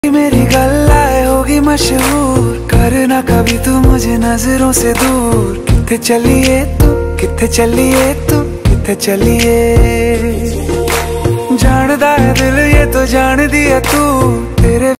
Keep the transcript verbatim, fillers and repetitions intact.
मेरी गल्लाए होगी मशहूर, करना कभी तू मुझे नजरों से दूर। किथे चलिए तू, किथे चलिए तू, किथे चलिए। जानदा है दिल ये तो जान दिया तू, तेरे